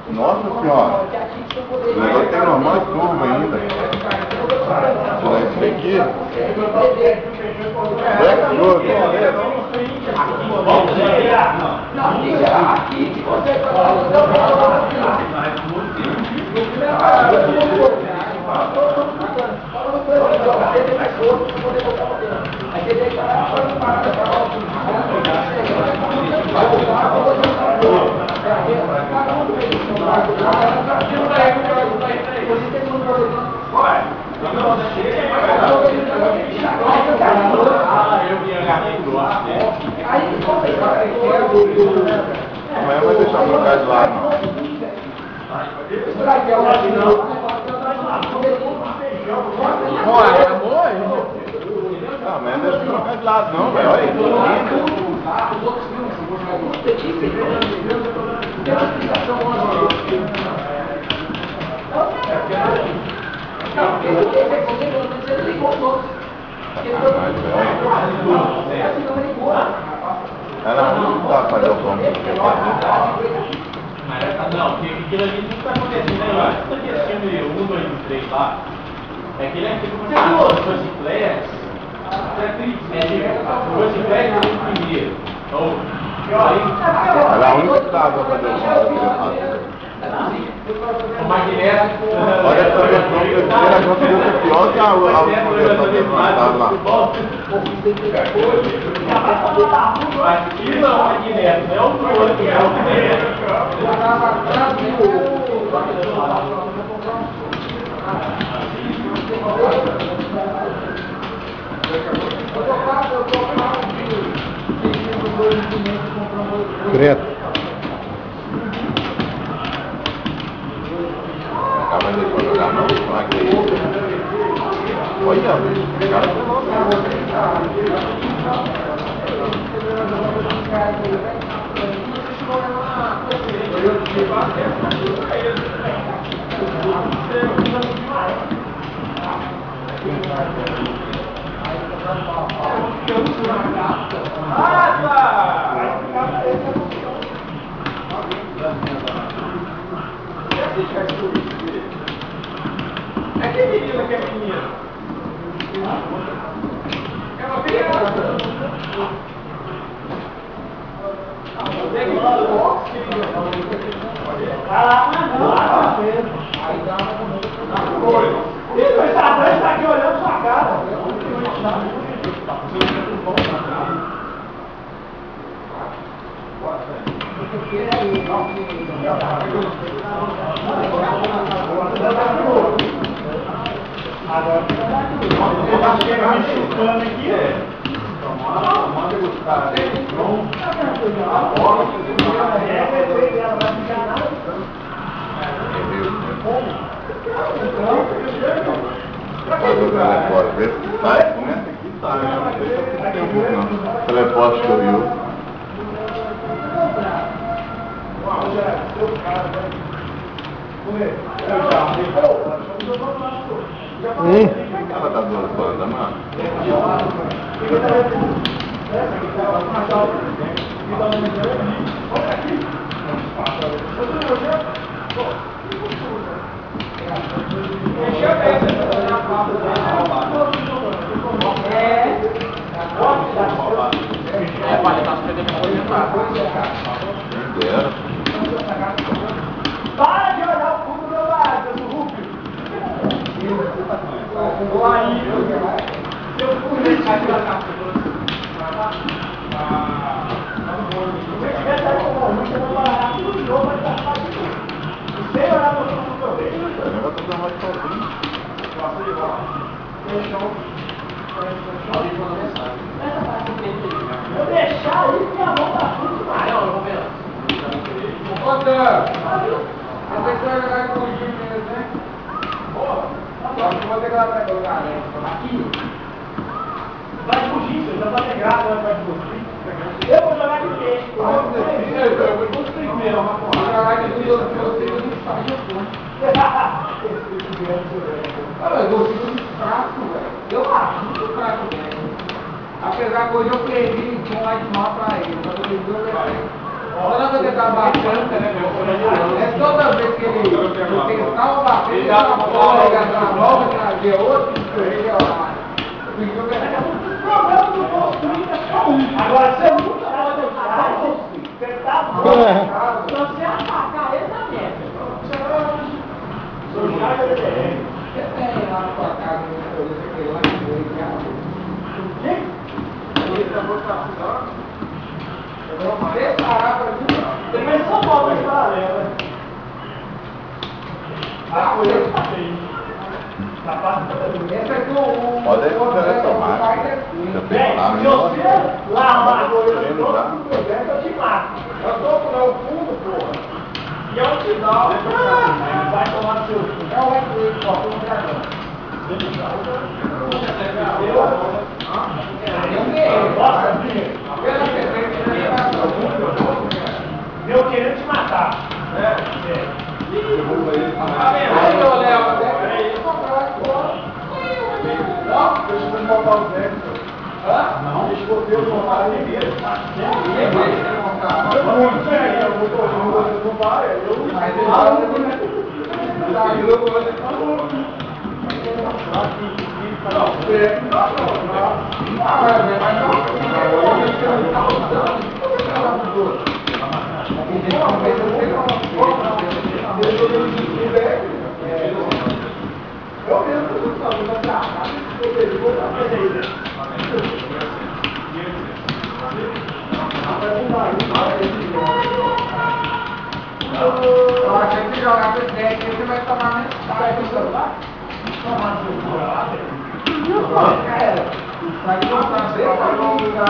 Nossa senhora, o negócio tem normal turma ainda. Isso aqui. Black Road. Amanhã vai deixar o lugar de lá, não. Amanhã deixa o lugar de lado, não, velho. Olha aí. Ela não dá pra fazer o pão. Não, porque aquilo ali não está acontecendo, né? Eu acho que aquele filme 1, 2 e 3 lá, é aquele aqui que as duas chicletes, duas chicletes no primeiro. Então, Ela é a única que dá pra fazer o pão. o magneto. Olha essa versão que eu tinha, a versão deu pior que a última versão que eles lançaram lá. Mas isso é o magneto, não é o outro que é o magneto. Credo. Acaba de jogar não? Não é que é isso? Olha, o cara É que menina que é menina? É uma criança. Ele está aqui olhando sua cara. Agora, eu chega me chutando aqui, manda buscar. A bola, ela vai ficar nada. Teleporte, vê se sai, começa aqui e sai, não deixa muito tempo não. Teleporte que eu vi. Ela tá duas bandas, mano. Para de olhar o fundo do meu lado, do Rubio. Eu fui eu deixar aí, minha mão tá tudo maior, eu vou ver. Você vai jogar com o time mesmo, né? Só que vou ter que ir lá pra jogar, né? Aqui. Vai fugir, você já tá negrado, vai fugir. Eu vou jogar de peixe. Eu vou construir mesmo. Vou jogar de tudo, eu não sabia como. Olha, eu gostei muito fraco, velho. Eu acho muito fraco mesmo. Apesar que hoje eu perdi com mais de mal pra ele. Mas eu levei. Toda vez que ele tá batendo, é toda vez que ele tentava bater, ele dava uma bola, na volta, trazia outro, e ele ia lá. Agora, você nunca pode deixar você tá bom. Se você atacar ele, tá merda. Você tem lá na sua casa, aquele lá que veio cá. O quê? Ele acabou de passar. Eu vou preparar pra mim. Tem só volta de paralela. Esse aqui o Pode ir com o tomate. Se você largar a goleira do outro, eu te mato. Eu tô com o fundo, porra. E eu te dou. Vai tomar seu fundo. É o equilíbrio, ó, com o dragão. Eu querendo te matar. Aí, ô Léo, Deixa eu botar o Zé. não, Deixa eu botar o tomate primeiro. Eu achei que jogar com esse deck, você vai tomar mensagem do celular. Vai botar você para não usar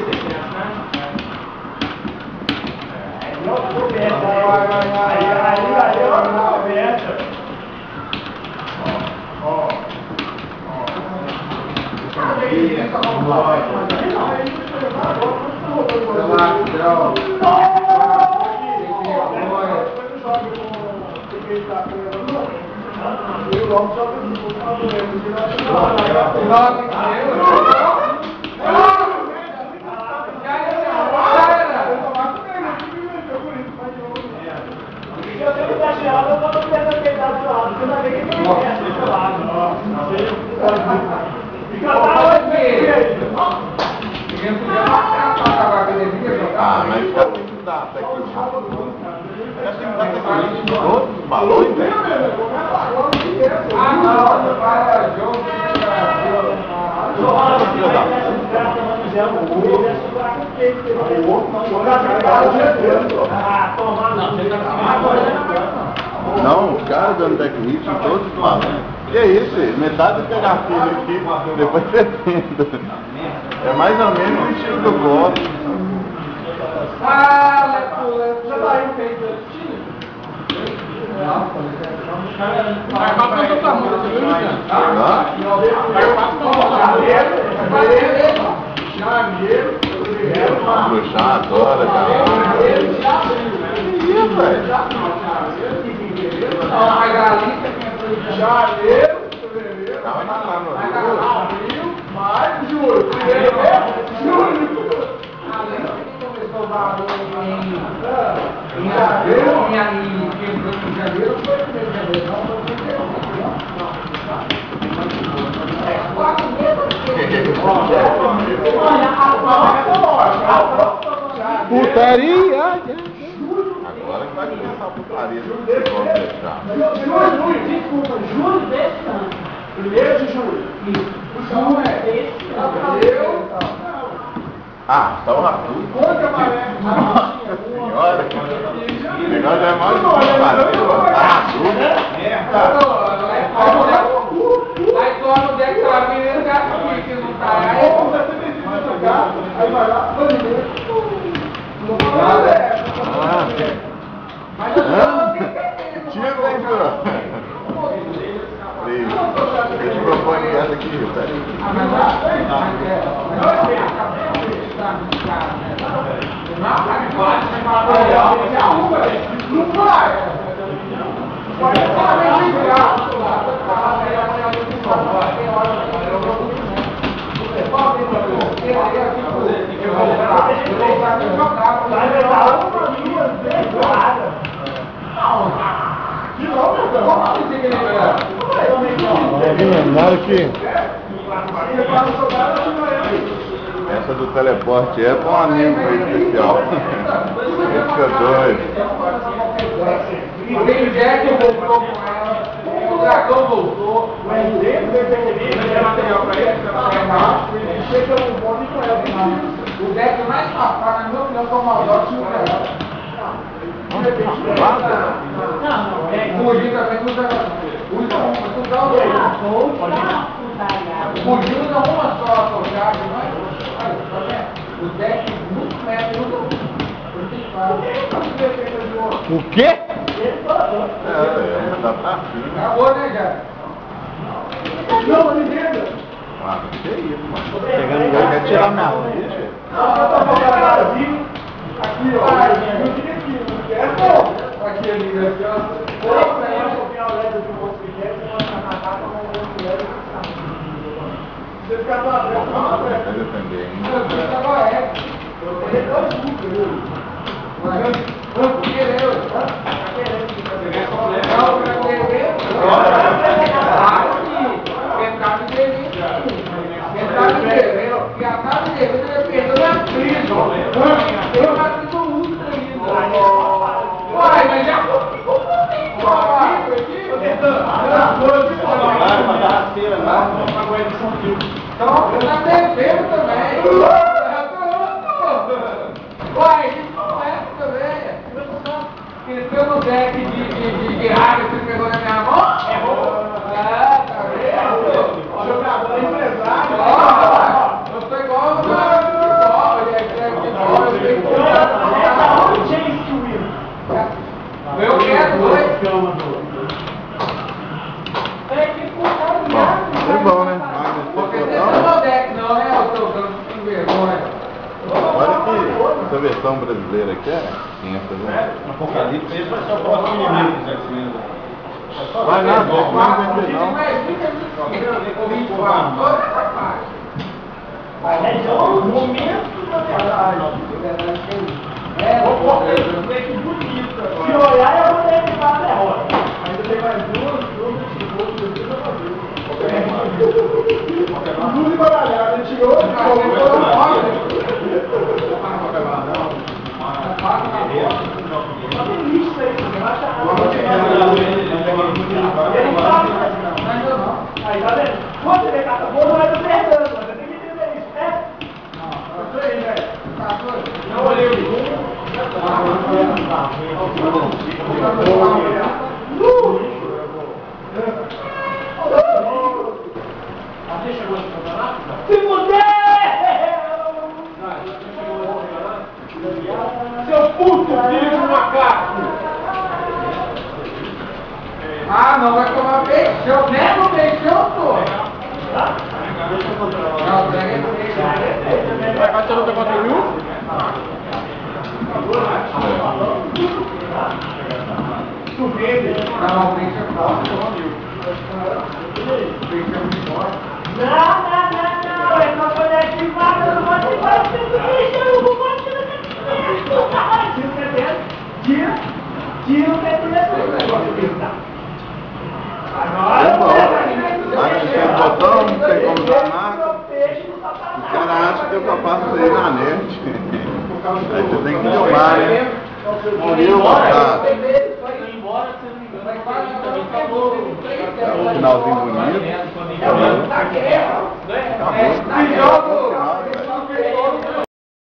Ah, mas fica muito da até aqui. Todos os balões, velho. Não, os caras dando backlist em todos os balões. Que é isso? Metade do filho aqui, depois você tenta. É mais ou menos o estilo que eu gosto. Você tá aí, feito Vai pra todo tamanho, você viu, Bruxar, adora, cara. Ih, velho. A galinha janeiro, fevereiro, abril, maio, julho. Primeiro mês, julho. Além de que começou o valor em janeiro, em janeiro, foi o primeiro de janeiro, não foi o primeiro. 4 meses. Putaria! Agora que vai começar a putaria do que pode deixar. Juro desse ano. 1º de julho. Julho é esse ano. Ah, então tudo. Nossa senhora. O negócio já é mais difícil fazer, tudo. Aí toma o deck da vida, ele gasta aqui, que não tá aí. Aí vai lá, Tira dentro. Deixa eu propor essa aqui, velho. Não vai! Vai Nada que... Essa do teleporte é pra um amigo aí especial. Ele fica doido. O Jack voltou com ela, o dragão voltou, o material pra ele, ele chega no bonde com ela. O Jack mais safado, na minha opinião, foi o Maldox e o Dragão. O Gil também usa o Gil não uma só tocada, mas o Jack muito médio, O quê? Tá pra cima. acabou, né, cara? Não, me entenda. Ah, que isso, mano. Pegando gol, quer tirar minha mão. Aqui, ó. Aqui, amigo, aqui, ó. Você fica lá, Vai defender ainda. Pelo deck de área que você pegou na minha mão? Ah, tá vendo? Jogador empresário. Eu sou igual o futebol, ele é futebol, eu sei que eu quero dois. Foi bom, né? Porque você não é o deck, não, né? Eu tô sem vergonha. Olha que essa versão brasileira aqui é tensa, né? Apocalipse, esse vai ser o próximo inimigo dos X-Men. Vai nada, não vai vender não. Mas é o momento da verdade. É que bonito. Se olhar, eu vou ter que levar a derrota. Ainda tem mais duas Luz e baralhada, a gente tirou. Aí, tá vendo? Quando você vê carta boa, não é do perdendo, você tem que entender isso, né? Não, isso aí, velho. Não olhei o Você chegou esse campeonato? Se puder! Seu puto filho de macaco! Ah, não vai tomar beijão, né? No beijão, pô. Não, pega no beijão. Vai fazer luta contra o Rio? Subir. Não, o beijão é forte, não, viu? Beijão de forte. Não, é só poder ativar, eu não vou ativar, eu preciso deixar, eu não vou ativar. Tira o PT. É bom. Lá não tem botão, não tem como dar nada. O cara acha que eu só faço isso aí na net. Aí você tem que filmar, né? Morreu, moçada. É um finalzinho bonito. Acabou.